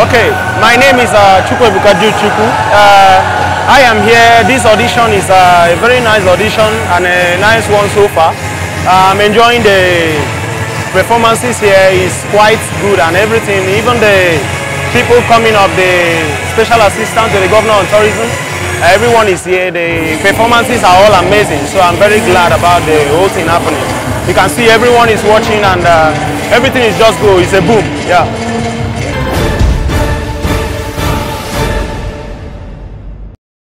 Okay, my name is Akwa Ibom. I am here. This audition is a very nice audition and a nice one so far. I'm enjoying the performances here. Is quite good and everything. Even the people coming up, the special assistant to the governor on tourism, everyone is here. The performances are all amazing. So I'm very glad about the whole thing happening. You can see everyone is watching and everything is just go. It's a boom. Yeah.